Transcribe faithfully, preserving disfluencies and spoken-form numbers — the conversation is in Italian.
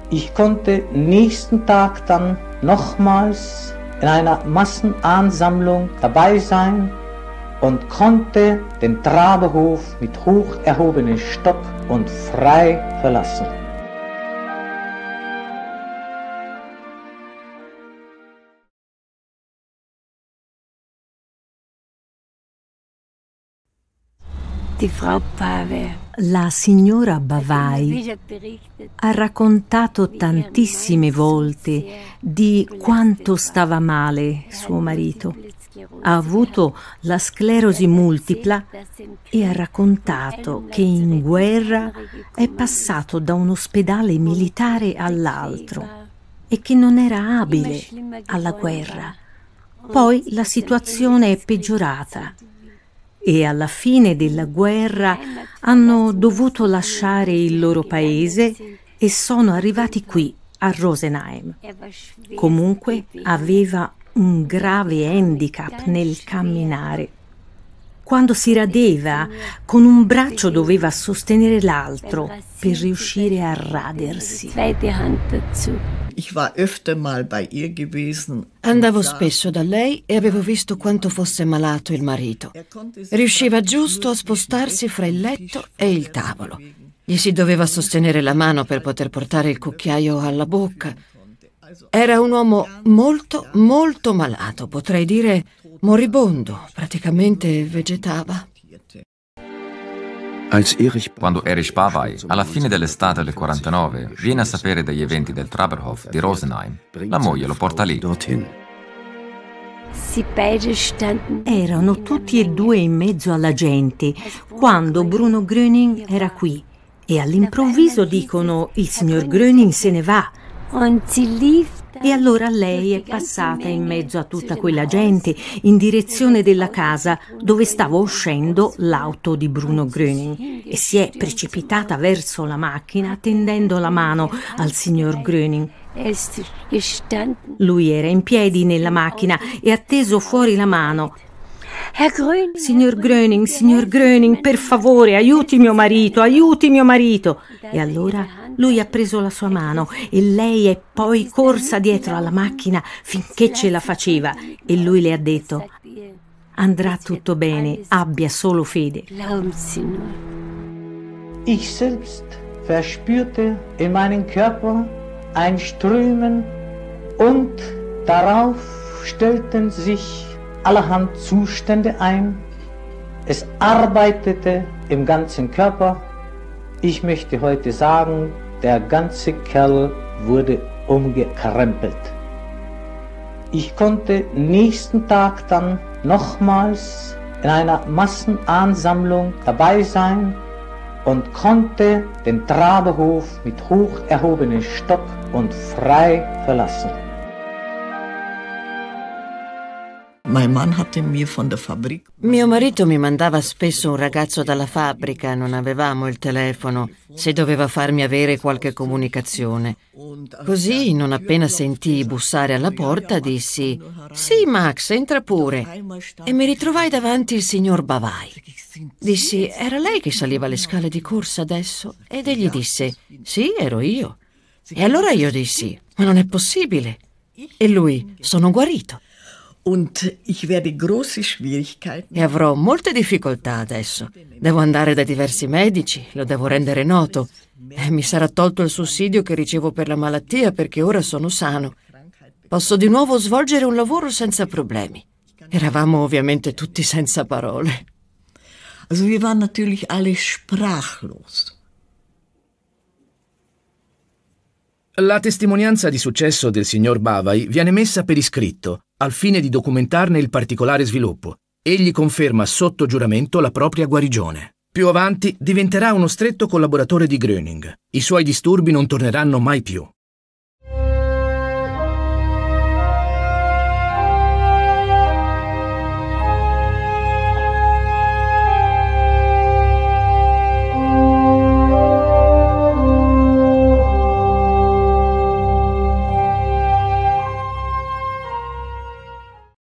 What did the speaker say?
Ich konnte nächsten Tag dann nochmals in einer Massenansammlung dabei sein und konnte den Traberhof mit hoch erhobenem Stock und frei verlassen. Die Frau Pave. La signora Bavai ha raccontato tantissime volte di quanto stava male suo marito. Ha avuto la sclerosi multipla e ha raccontato che in guerra è passato da un ospedale militare all'altro e che non era abile alla guerra. Poi la situazione è peggiorata e alla fine della guerra hanno dovuto lasciare il loro paese e sono arrivati qui a Rosenheim. Comunque aveva un grave handicap nel camminare. Quando si radeva, con un braccio doveva sostenere l'altro per riuscire a radersi. Andavo spesso da lei e avevo visto quanto fosse malato il marito. Riusciva giusto a spostarsi fra il letto e il tavolo. Gli si doveva sostenere la mano per poter portare il cucchiaio alla bocca. Era un uomo molto, molto malato, potrei dire moribondo, praticamente vegetava. Quando Erich Bavai, alla fine dell'estate del quarantanove, viene a sapere degli eventi del Traberhof di Rosenheim, la moglie lo porta lì. Erano tutti e due in mezzo alla gente quando Bruno Gröning era qui e all'improvviso dicono: il signor Gröning se ne va. E allora lei è passata in mezzo a tutta quella gente in direzione della casa dove stava uscendo l'auto di Bruno Gröning e si è precipitata verso la macchina tendendo la mano al signor Gröning. Lui era in piedi nella macchina e ha teso fuori la mano. Signor Gröning, signor Gröning, per favore, aiuti mio marito, aiuti mio marito. E allora lui ha preso la sua mano e lei è poi corsa dietro alla macchina finché ce la faceva e lui le ha detto: andrà tutto bene, abbia solo fede. Ich selbst verspürte in meinem Körper ein Strömen und darauf stellten sich allerhand Zustände ein. Es arbeitete im ganzen Körper. Ich möchte heute sagen, der ganze Kerl wurde umgekrempelt. Ich konnte nächsten Tag dann nochmals in einer Massenansammlung dabei sein und konnte den Traberhof mit hoch erhobenem Stock und frei verlassen. Mio marito mi mandava spesso un ragazzo dalla fabbrica, non avevamo il telefono, se doveva farmi avere qualche comunicazione. Così, non appena sentii bussare alla porta, dissi: «Sì, Max, entra pure». E mi ritrovai davanti il signor Bavai. Dissi: «Era lei che saliva le scale di corsa adesso?» Ed egli disse: «Sì, ero io». E allora io dissi: «Ma non è possibile». E lui: «Sono guarito». E avrò molte difficoltà adesso. Devo andare da diversi medici, lo devo rendere noto. E mi sarà tolto il sussidio che ricevo per la malattia perché ora sono sano. Posso di nuovo svolgere un lavoro senza problemi. Eravamo ovviamente tutti senza parole. Also wir waren natürlich alle sprachlos. La testimonianza di successo del signor Bavai viene messa per iscritto, al fine di documentarne il particolare sviluppo. Egli conferma sotto giuramento la propria guarigione. Più avanti diventerà uno stretto collaboratore di Gröning. I suoi disturbi non torneranno mai più.